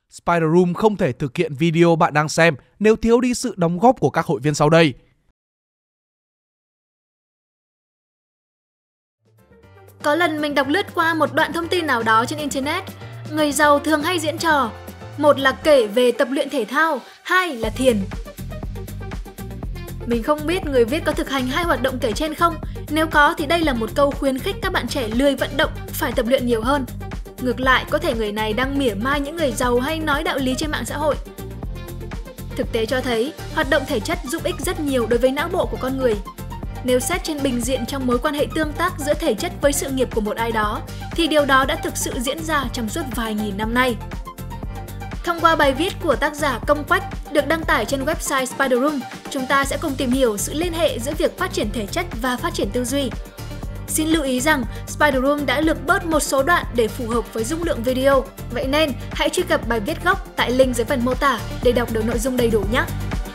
Spider Room không thể thực hiện video bạn đang xem nếu thiếu đi sự đóng góp của các hội viên sau đây. Có lần mình đọc lướt qua một đoạn thông tin nào đó trên Internet. Người giàu thường hay diễn trò. Một là kể về tập luyện thể thao, hai là thiền. Mình không biết người viết có thực hành hai hoạt động kể trên không. Nếu có thì đây là một câu khuyến khích các bạn trẻ lười vận động phải tập luyện nhiều hơn. Ngược lại, có thể người này đang mỉa mai những người giàu hay nói đạo lý trên mạng xã hội. Thực tế cho thấy, hoạt động thể chất giúp ích rất nhiều đối với não bộ của con người. Nếu xét trên bình diện trong mối quan hệ tương tác giữa thể chất với sự nghiệp của một ai đó, thì điều đó đã thực sự diễn ra trong suốt vài nghìn năm nay. Thông qua bài viết của tác giả Công Quách được đăng tải trên website Spider Room, chúng ta sẽ cùng tìm hiểu sự liên hệ giữa việc phát triển thể chất và phát triển tư duy. Xin lưu ý rằng Spider Room đã lược bớt một số đoạn để phù hợp với dung lượng video. Vậy nên, hãy truy cập bài viết gốc tại link dưới phần mô tả để đọc được nội dung đầy đủ nhé!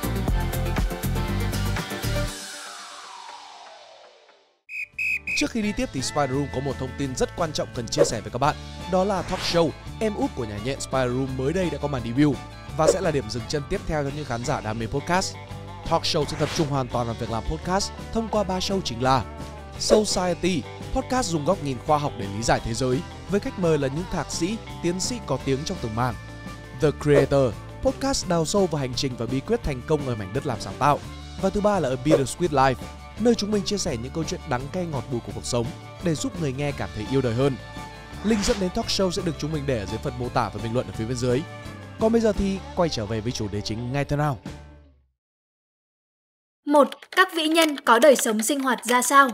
Trước khi đi tiếp thì Spider Room có một thông tin rất quan trọng cần chia sẻ với các bạn. Đó là talk show Em Út của nhà nhện Spider Room mới đây đã có màn debut và sẽ là điểm dừng chân tiếp theo cho những khán giả đam mê podcast. Talk show sẽ tập trung hoàn toàn vào việc làm podcast thông qua 3 show chính là Society, podcast dùng góc nhìn khoa học để lý giải thế giới, với khách mời là những thạc sĩ, tiến sĩ có tiếng trong từng mảng. The Creator, podcast đào sâu vào hành trình và bí quyết thành công ở mảnh đất làm sáng tạo. Và thứ ba là A Bittersweet Life, nơi chúng mình chia sẻ những câu chuyện đắng cay ngọt bùi của cuộc sống để giúp người nghe cảm thấy yêu đời hơn. Link dẫn đến talk show sẽ được chúng mình để ở dưới phần mô tả và bình luận ở phía bên dưới. Còn bây giờ thì quay trở về với chủ đề chính ngay thôi nào. 1. Các vĩ nhân có đời sống sinh hoạt ra sao?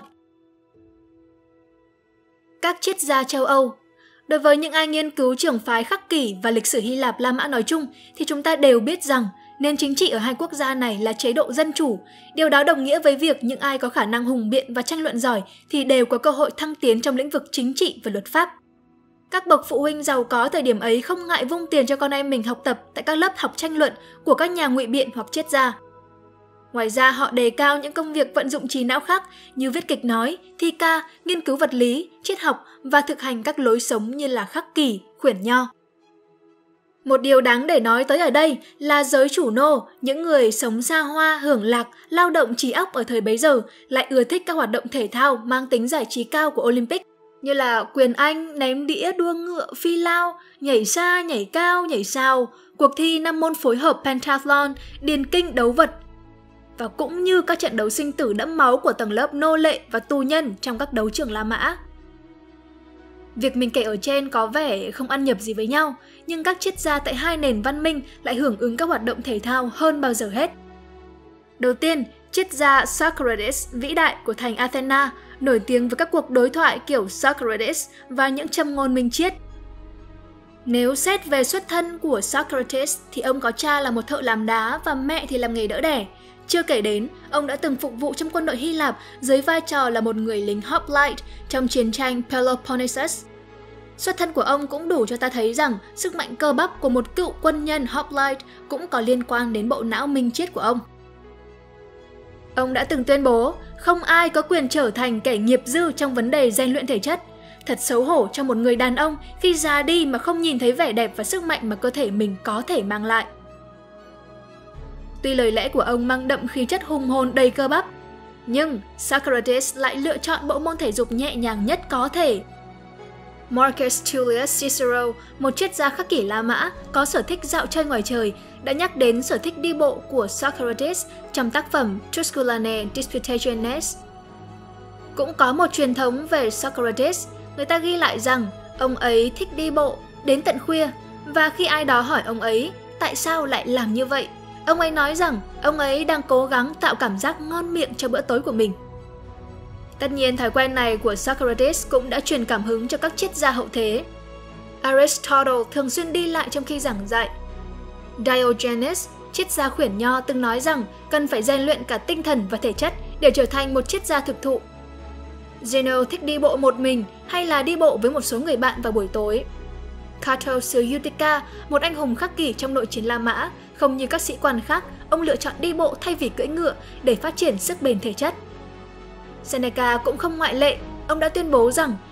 Các triết gia châu Âu. Đối với những ai nghiên cứu trường phái Khắc Kỷ và lịch sử Hy Lạp La Mã nói chung thì chúng ta đều biết rằng nền chính trị ở hai quốc gia này là chế độ dân chủ. Điều đó đồng nghĩa với việc những ai có khả năng hùng biện và tranh luận giỏi thì đều có cơ hội thăng tiến trong lĩnh vực chính trị và luật pháp. Các bậc phụ huynh giàu có thời điểm ấy không ngại vung tiền cho con em mình học tập tại các lớp học tranh luận của các nhà ngụy biện hoặc triết gia. Ngoài ra, họ đề cao những công việc vận dụng trí não khác như viết kịch nói, thi ca, nghiên cứu vật lý, triết học và thực hành các lối sống như là khắc kỷ, khuyển nho. Một điều đáng để nói tới ở đây là giới chủ nô, những người sống xa hoa, hưởng lạc, lao động trí óc ở thời bấy giờ lại ưa thích các hoạt động thể thao mang tính giải trí cao của Olympic như là quyền Anh, ném đĩa, đua ngựa, phi lao, nhảy xa, nhảy cao, nhảy sao, cuộc thi 5 môn phối hợp pentathlon, điền kinh, đấu vật, và cũng như các trận đấu sinh tử đẫm máu của tầng lớp nô lệ và tù nhân trong các đấu trường La Mã. Việc mình kể ở trên có vẻ không ăn nhập gì với nhau, nhưng các triết gia tại hai nền văn minh lại hưởng ứng các hoạt động thể thao hơn bao giờ hết. Đầu tiên, triết gia Socrates vĩ đại của thành Athena, nổi tiếng với các cuộc đối thoại kiểu Socrates và những châm ngôn minh triết. Nếu xét về xuất thân của Socrates thì ông có cha là một thợ làm đá và mẹ thì làm nghề đỡ đẻ. Chưa kể đến, ông đã từng phục vụ trong quân đội Hy Lạp dưới vai trò là một người lính hoplite trong chiến tranh Peloponnesus. Xuất thân của ông cũng đủ cho ta thấy rằng sức mạnh cơ bắp của một cựu quân nhân hoplite cũng có liên quan đến bộ não minh triết của ông. Ông đã từng tuyên bố, không ai có quyền trở thành kẻ nghiệp dư trong vấn đề rèn luyện thể chất. Thật xấu hổ cho một người đàn ông khi già đi mà không nhìn thấy vẻ đẹp và sức mạnh mà cơ thể mình có thể mang lại. Tuy lời lẽ của ông mang đậm khí chất hùng hồn đầy cơ bắp, nhưng Socrates lại lựa chọn bộ môn thể dục nhẹ nhàng nhất có thể. Marcus Tullius Cicero, một triết gia khắc kỷ La Mã có sở thích dạo chơi ngoài trời, đã nhắc đến sở thích đi bộ của Socrates trong tác phẩm Tusculanae Disputationes. Cũng có một truyền thống về Socrates, người ta ghi lại rằng ông ấy thích đi bộ đến tận khuya, và khi ai đó hỏi ông ấy tại sao lại làm như vậy, ông ấy nói rằng ông ấy đang cố gắng tạo cảm giác ngon miệng cho bữa tối của mình. Tất nhiên, thói quen này của Socrates cũng đã truyền cảm hứng cho các triết gia hậu thế. Aristotle thường xuyên đi lại trong khi giảng dạy. Diogenes, triết gia khuyển nho, từng nói rằng cần phải rèn luyện cả tinh thần và thể chất để trở thành một triết gia thực thụ. Zeno thích đi bộ một mình hay là đi bộ với một số người bạn vào buổi tối. Cato xứ Utica, một anh hùng khắc kỷ trong nội chiến La Mã, không như các sĩ quan khác, ông lựa chọn đi bộ thay vì cưỡi ngựa để phát triển sức bền thể chất. Seneca cũng không ngoại lệ, ông đã tuyên bố rằng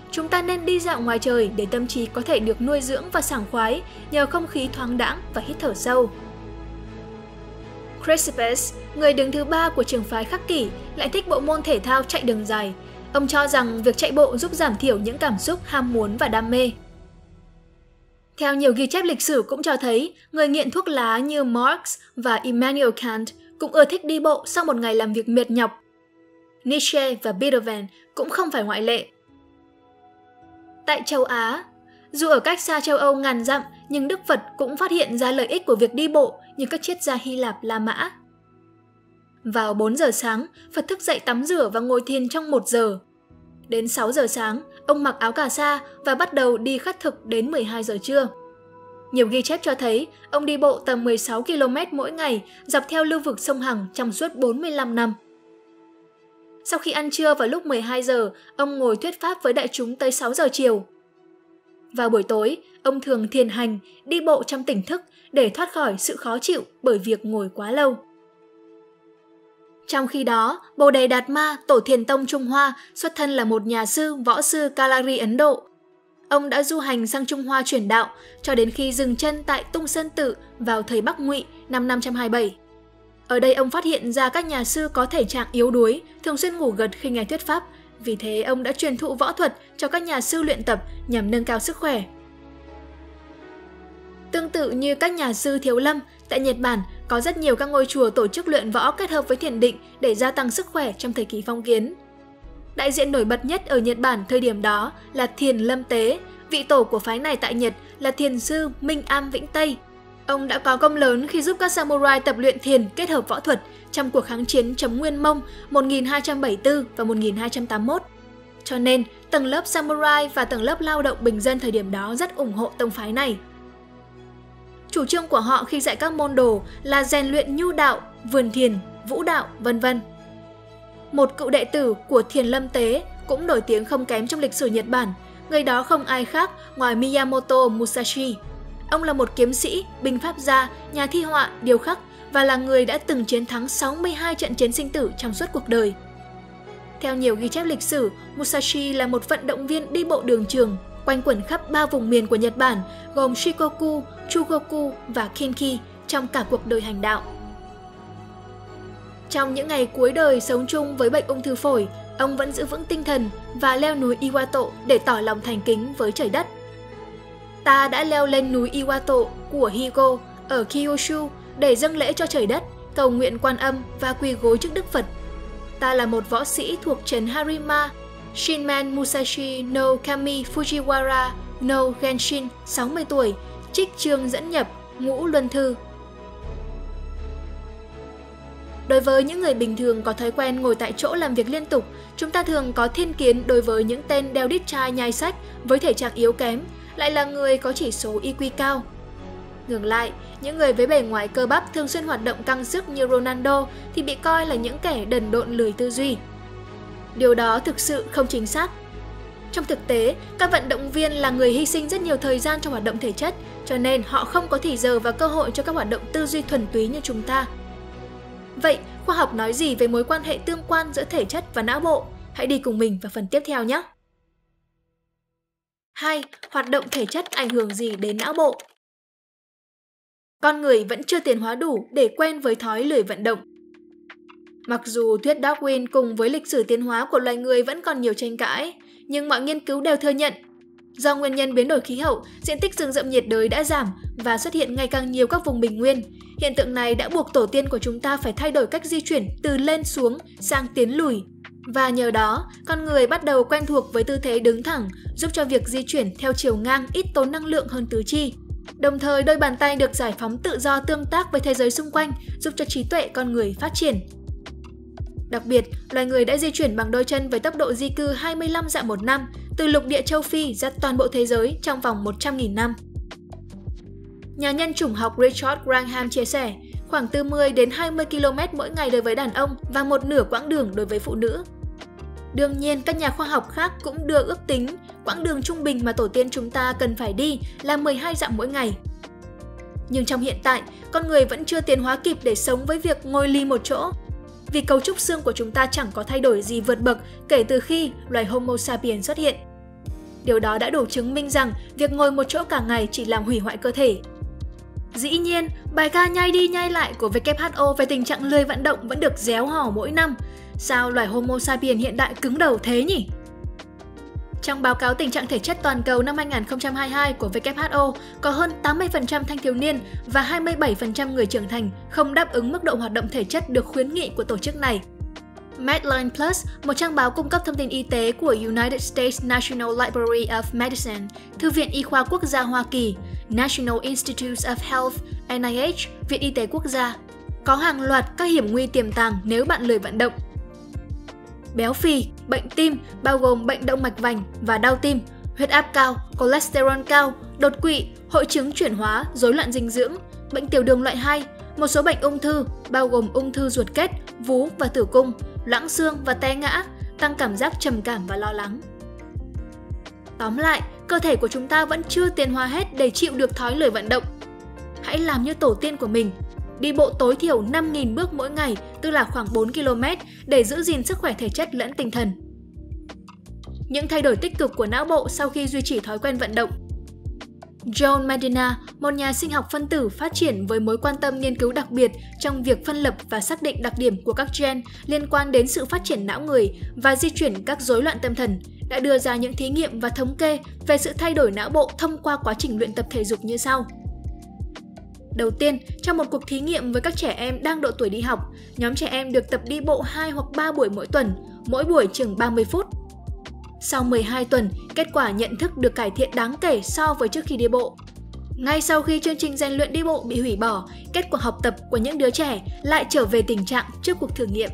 Chúng ta nên đi dạo ngoài trời để tâm trí có thể được nuôi dưỡng và sảng khoái nhờ không khí thoáng đãng và hít thở sâu. Chrysippus, người đứng thứ 3 của trường phái Khắc Kỷ, lại thích bộ môn thể thao chạy đường dài. Ông cho rằng việc chạy bộ giúp giảm thiểu những cảm xúc ham muốn và đam mê. Theo nhiều ghi chép lịch sử cũng cho thấy, người nghiện thuốc lá như Marx và Immanuel Kant cũng ưa thích đi bộ sau một ngày làm việc mệt nhọc. Nietzsche và Beethoven cũng không phải ngoại lệ. Tại châu Á, dù ở cách xa châu Âu ngàn dặm, nhưng Đức Phật cũng phát hiện ra lợi ích của việc đi bộ như các triết gia Hy Lạp La Mã. Vào 4 giờ sáng, Phật thức dậy tắm rửa và ngồi thiền trong 1 giờ. Đến 6 giờ sáng, ông mặc áo cà sa và bắt đầu đi khất thực đến 12 giờ trưa. Nhiều ghi chép cho thấy ông đi bộ tầm 16 km mỗi ngày dọc theo lưu vực sông Hằng trong suốt 45 năm. Sau khi ăn trưa vào lúc 12 giờ, ông ngồi thuyết pháp với đại chúng tới 6 giờ chiều. Vào buổi tối, ông thường thiền hành, đi bộ trong tỉnh thức để thoát khỏi sự khó chịu bởi việc ngồi quá lâu. Trong khi đó, Bồ Đề Đạt Ma, tổ thiền tông Trung Hoa, xuất thân là một nhà sư, võ sư Kalari Ấn Độ. Ông đã du hành sang Trung Hoa truyền đạo cho đến khi dừng chân tại Tung Sơn Tự vào thời Bắc Ngụy năm 527. Ở đây ông phát hiện ra các nhà sư có thể trạng yếu đuối, thường xuyên ngủ gật khi nghe thuyết pháp. Vì thế ông đã truyền thụ võ thuật cho các nhà sư luyện tập nhằm nâng cao sức khỏe. Tương tự như các nhà sư Thiếu Lâm, tại Nhật Bản có rất nhiều các ngôi chùa tổ chức luyện võ kết hợp với thiền định để gia tăng sức khỏe trong thời kỳ phong kiến. Đại diện nổi bật nhất ở Nhật Bản thời điểm đó là Thiền Lâm Tế, vị tổ của phái này tại Nhật là thiền sư Minh Am Vĩnh Tây. Ông đã có công lớn khi giúp các samurai tập luyện thiền kết hợp võ thuật trong cuộc kháng chiến chống Nguyên Mông 1274 và 1281. Cho nên, tầng lớp samurai và tầng lớp lao động bình dân thời điểm đó rất ủng hộ tông phái này. Chủ trương của họ khi dạy các môn đồ là rèn luyện nhu đạo, vườn thiền, vũ đạo, vân vân. Một cựu đệ tử của Thiền Lâm Tế cũng nổi tiếng không kém trong lịch sử Nhật Bản, người đó không ai khác ngoài Miyamoto Musashi. Ông là một kiếm sĩ, binh pháp gia, nhà thi họa, điêu khắc và là người đã từng chiến thắng 62 trận chiến sinh tử trong suốt cuộc đời. Theo nhiều ghi chép lịch sử, Musashi là một vận động viên đi bộ đường trường, quanh quẩn khắp 3 vùng miền của Nhật Bản gồm Shikoku, Chugoku và Kinki trong cả cuộc đời hành đạo. Trong những ngày cuối đời sống chung với bệnh ung thư phổi, ông vẫn giữ vững tinh thần và leo núi Iwato để tỏ lòng thành kính với trời đất. Ta đã leo lên núi Iwato của Higo ở Kyushu để dâng lễ cho trời đất, cầu nguyện Quan Âm và quỳ gối trước Đức Phật. Ta là một võ sĩ thuộc trấn Harima, Shinman Musashi no Kami Fujiwara no Genshin, 60 tuổi, trích chương dẫn nhập, ngũ luân thư. Đối với những người bình thường có thói quen ngồi tại chỗ làm việc liên tục, chúng ta thường có thiên kiến đối với những tên đeo đít chai nhai sách với thể trạng yếu kém, lại là người có chỉ số IQ cao. Ngược lại, những người với bề ngoài cơ bắp thường xuyên hoạt động căng sức như Ronaldo thì bị coi là những kẻ đần độn lười tư duy. Điều đó thực sự không chính xác. Trong thực tế, các vận động viên là người hy sinh rất nhiều thời gian cho hoạt động thể chất, cho nên họ không có thì giờ và cơ hội cho các hoạt động tư duy thuần túy như chúng ta. Vậy, khoa học nói gì về mối quan hệ tương quan giữa thể chất và não bộ? Hãy đi cùng mình vào phần tiếp theo nhé! 2. Hoạt động thể chất ảnh hưởng gì đến não bộ? Con người vẫn chưa tiến hóa đủ để quen với thói lười vận động. Mặc dù thuyết Darwin cùng với lịch sử tiến hóa của loài người vẫn còn nhiều tranh cãi, nhưng mọi nghiên cứu đều thừa nhận do nguyên nhân biến đổi khí hậu, diện tích rừng rậm nhiệt đới đã giảm và xuất hiện ngày càng nhiều các vùng bình nguyên. Hiện tượng này đã buộc tổ tiên của chúng ta phải thay đổi cách di chuyển từ lên xuống sang tiến lùi. Và nhờ đó, con người bắt đầu quen thuộc với tư thế đứng thẳng, giúp cho việc di chuyển theo chiều ngang ít tốn năng lượng hơn tứ chi. Đồng thời, đôi bàn tay được giải phóng tự do tương tác với thế giới xung quanh, giúp cho trí tuệ con người phát triển. Đặc biệt, loài người đã di chuyển bằng đôi chân với tốc độ di cư 25 dặm một năm, từ lục địa châu Phi ra toàn bộ thế giới trong vòng 100.000 năm. Nhà nhân chủng học Richard Granham chia sẻ, khoảng từ 10 đến 20 km mỗi ngày đối với đàn ông và một nửa quãng đường đối với phụ nữ. Đương nhiên, các nhà khoa học khác cũng đưa ước tính quãng đường trung bình mà tổ tiên chúng ta cần phải đi là 12 dặm mỗi ngày. Nhưng trong hiện tại, con người vẫn chưa tiến hóa kịp để sống với việc ngồi lì một chỗ, vì cấu trúc xương của chúng ta chẳng có thay đổi gì vượt bậc kể từ khi loài Homo sapiens xuất hiện. Điều đó đã đủ chứng minh rằng việc ngồi một chỗ cả ngày chỉ làm hủy hoại cơ thể. Dĩ nhiên, bài ca nhai đi nhai lại của WHO về tình trạng lười vận động vẫn được réo hò mỗi năm. Sao loài Homo sapiens hiện đại cứng đầu thế nhỉ? Trong báo cáo tình trạng thể chất toàn cầu năm 2022 của WHO, có hơn 80% thanh thiếu niên và 27% người trưởng thành không đáp ứng mức độ hoạt động thể chất được khuyến nghị của tổ chức này. Medline Plus, một trang báo cung cấp thông tin y tế của United States National Library of Medicine, Thư viện Y khoa Quốc gia Hoa Kỳ, National Institutes of Health, NIH, Viện Y tế Quốc gia, có hàng loạt các hiểm nguy tiềm tàng nếu bạn lười vận động. Béo phì, bệnh tim bao gồm bệnh động mạch vành và đau tim, huyết áp cao, cholesterol cao, đột quỵ, hội chứng chuyển hóa, rối loạn dinh dưỡng, bệnh tiểu đường loại 2, một số bệnh ung thư bao gồm ung thư ruột kết, vú và tử cung, loãng xương và té ngã, tăng cảm giác trầm cảm và lo lắng. Tóm lại, cơ thể của chúng ta vẫn chưa tiến hóa hết để chịu được thói lười vận động. Hãy làm như tổ tiên của mình, đi bộ tối thiểu 5.000 bước mỗi ngày, tức là khoảng 4 km, để giữ gìn sức khỏe thể chất lẫn tinh thần. Những thay đổi tích cực của não bộ sau khi duy trì thói quen vận động. John Medina, một nhà sinh học phân tử phát triển với mối quan tâm nghiên cứu đặc biệt trong việc phân lập và xác định đặc điểm của các gen liên quan đến sự phát triển não người và di chuyển các rối loạn tâm thần, đã đưa ra những thí nghiệm và thống kê về sự thay đổi não bộ thông qua quá trình luyện tập thể dục như sau. Đầu tiên, trong một cuộc thí nghiệm với các trẻ em đang độ tuổi đi học, nhóm trẻ em được tập đi bộ 2 hoặc 3 buổi mỗi tuần, mỗi buổi chừng 30 phút. Sau 12 tuần, kết quả nhận thức được cải thiện đáng kể so với trước khi đi bộ. Ngay sau khi chương trình rèn luyện đi bộ bị hủy bỏ, kết quả học tập của những đứa trẻ lại trở về tình trạng trước cuộc thử nghiệm.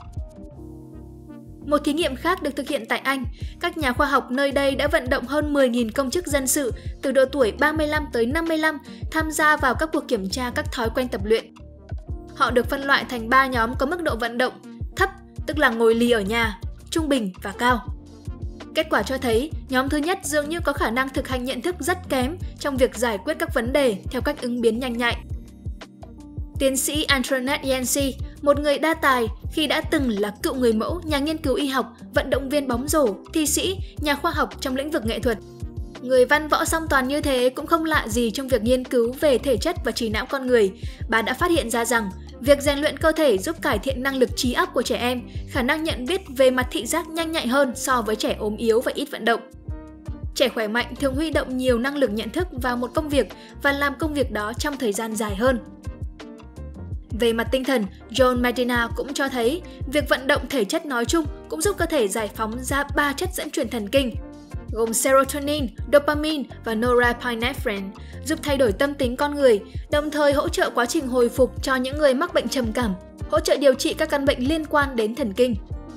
Một thí nghiệm khác được thực hiện tại Anh, các nhà khoa học nơi đây đã vận động hơn 10.000 công chức dân sự từ độ tuổi 35 tới 55 tham gia vào các cuộc kiểm tra các thói quen tập luyện. Họ được phân loại thành 3 nhóm có mức độ vận động thấp, tức là ngồi lì ở nhà, trung bình và cao. Kết quả cho thấy, nhóm thứ nhất dường như có khả năng thực hành nhận thức rất kém trong việc giải quyết các vấn đề theo cách ứng biến nhanh nhạy. Tiến sĩ Antoinette Yancey, một người đa tài khi đã từng là cựu người mẫu, nhà nghiên cứu y học, vận động viên bóng rổ, thi sĩ, nhà khoa học trong lĩnh vực nghệ thuật. Người văn võ song toàn như thế cũng không lạ gì trong việc nghiên cứu về thể chất và trí não con người. Bà đã phát hiện ra rằng việc rèn luyện cơ thể giúp cải thiện năng lực trí óc của trẻ em, khả năng nhận biết về mặt thị giác nhanh nhạy hơn so với trẻ ốm yếu và ít vận động. Trẻ khỏe mạnh thường huy động nhiều năng lực nhận thức vào một công việc và làm công việc đó trong thời gian dài hơn. Về mặt tinh thần, John Medina cũng cho thấy việc vận động thể chất nói chung cũng giúp cơ thể giải phóng ra 3 chất dẫn truyền thần kinh, gồm serotonin, dopamine và norepinephrine, giúp thay đổi tâm tính con người, đồng thời hỗ trợ quá trình hồi phục cho những người mắc bệnh trầm cảm, hỗ trợ điều trị các căn bệnh liên quan đến thần kinh.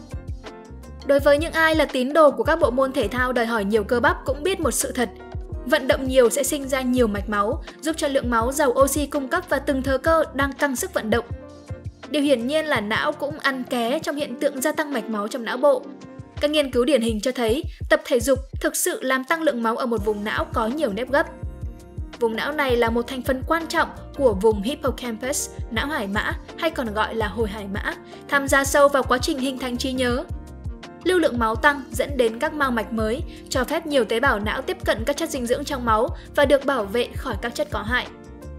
Đối với những ai là tín đồ của các bộ môn thể thao đòi hỏi nhiều cơ bắp cũng biết một sự thật. Vận động nhiều sẽ sinh ra nhiều mạch máu, giúp cho lượng máu giàu oxy cung cấp vào từng thớ cơ đang căng sức vận động. Điều hiển nhiên là não cũng ăn ké trong hiện tượng gia tăng mạch máu trong não bộ. Các nghiên cứu điển hình cho thấy tập thể dục thực sự làm tăng lượng máu ở một vùng não có nhiều nếp gấp. Vùng não này là một thành phần quan trọng của vùng hippocampus, não hải mã hay còn gọi là hồi hải mã, tham gia sâu vào quá trình hình thành trí nhớ. Lưu lượng máu tăng dẫn đến các mao mạch mới, cho phép nhiều tế bào não tiếp cận các chất dinh dưỡng trong máu và được bảo vệ khỏi các chất có hại.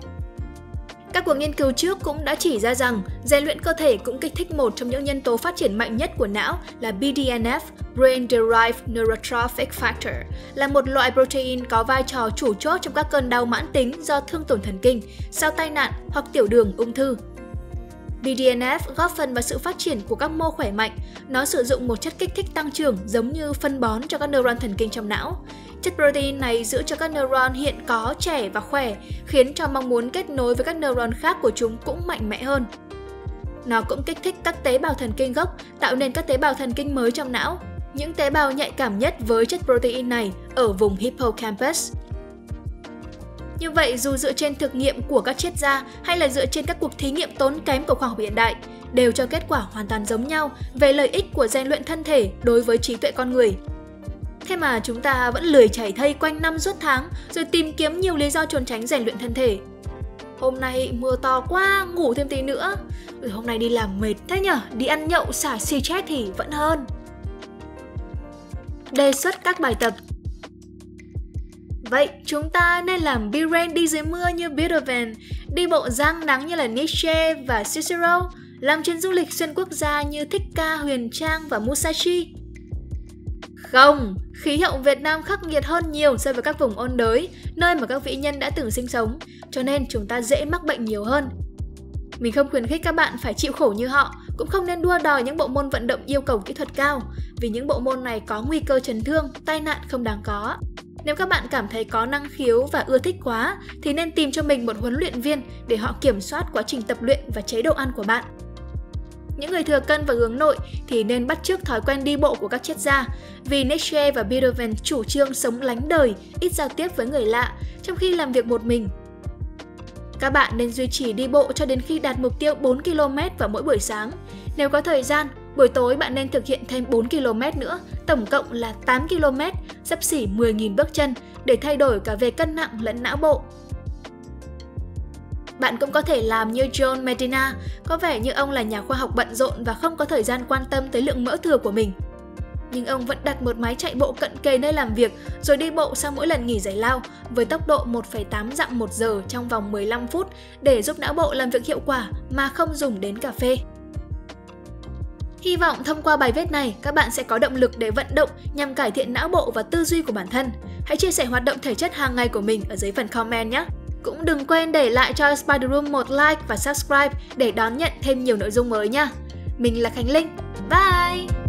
Các cuộc nghiên cứu trước cũng đã chỉ ra rằng rèn luyện cơ thể cũng kích thích một trong những nhân tố phát triển mạnh nhất của não là BDNF, Brain Derived Neurotrophic Factor, là một loại protein có vai trò chủ chốt trong các cơn đau mãn tính do thương tổn thần kinh, sau tai nạn hoặc tiểu đường, ung thư. BDNF góp phần vào sự phát triển của các mô khỏe mạnh. Nó sử dụng một chất kích thích tăng trưởng giống như phân bón cho các neuron thần kinh trong não. Chất protein này giữ cho các neuron hiện có trẻ và khỏe, khiến cho mong muốn kết nối với các neuron khác của chúng cũng mạnh mẽ hơn. Nó cũng kích thích các tế bào thần kinh gốc, tạo nên các tế bào thần kinh mới trong não. Những tế bào nhạy cảm nhất với chất protein này ở vùng hippocampus. Như vậy, dù dựa trên thực nghiệm của các triết gia hay là dựa trên các cuộc thí nghiệm tốn kém của khoa học hiện đại, đều cho kết quả hoàn toàn giống nhau về lợi ích của rèn luyện thân thể đối với trí tuệ con người. Thế mà chúng ta vẫn lười chảy thây quanh năm suốt tháng rồi tìm kiếm nhiều lý do trốn tránh rèn luyện thân thể. Hôm nay mưa to quá, ngủ thêm tí nữa. Rồi hôm nay đi làm mệt thế nhở, đi ăn nhậu xả xì chết thì vẫn hơn. Đề xuất các bài tập. Vậy chúng ta nên làm be rain đi dưới mưa như Beethoven, đi bộ giang nắng như là Nietzsche và Cicero, làm chuyến du lịch xuyên quốc gia như Thích Ca, Huyền Trang và Musashi? Không, khí hậu Việt Nam khắc nghiệt hơn nhiều so với các vùng ôn đới, nơi mà các vĩ nhân đã từng sinh sống, cho nên chúng ta dễ mắc bệnh nhiều hơn. Mình không khuyến khích các bạn phải chịu khổ như họ, cũng không nên đua đòi những bộ môn vận động yêu cầu kỹ thuật cao, vì những bộ môn này có nguy cơ chấn thương, tai nạn không đáng có. Nếu các bạn cảm thấy có năng khiếu và ưa thích quá, thì nên tìm cho mình một huấn luyện viên để họ kiểm soát quá trình tập luyện và chế độ ăn của bạn. Những người thừa cân và hướng nội thì nên bắt chước thói quen đi bộ của các triết gia, vì Nietzsche và Beethoven chủ trương sống lánh đời, ít giao tiếp với người lạ, trong khi làm việc một mình. Các bạn nên duy trì đi bộ cho đến khi đạt mục tiêu 4 km vào mỗi buổi sáng. Nếu có thời gian, buổi tối bạn nên thực hiện thêm 4 km nữa, tổng cộng là 8 km, xấp xỉ 10.000 bước chân để thay đổi cả về cân nặng lẫn não bộ. Bạn cũng có thể làm như John Medina, có vẻ như ông là nhà khoa học bận rộn và không có thời gian quan tâm tới lượng mỡ thừa của mình. Nhưng ông vẫn đặt một máy chạy bộ cận kề nơi làm việc rồi đi bộ sau mỗi lần nghỉ giải lao với tốc độ 1,8 dặm một giờ trong vòng 15 phút để giúp não bộ làm việc hiệu quả mà không dùng đến cà phê. Hy vọng thông qua bài viết này, các bạn sẽ có động lực để vận động nhằm cải thiện não bộ và tư duy của bản thân. Hãy chia sẻ hoạt động thể chất hàng ngày của mình ở dưới phần comment nhé! Cũng đừng quên để lại cho Spider Room một like và subscribe để đón nhận thêm nhiều nội dung mới nha! Mình là Khánh Linh. Bye!